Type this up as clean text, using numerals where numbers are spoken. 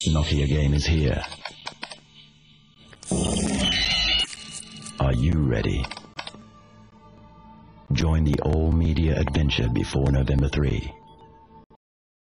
Nokia game is here. Are you ready? Join the all-media adventure before November 3.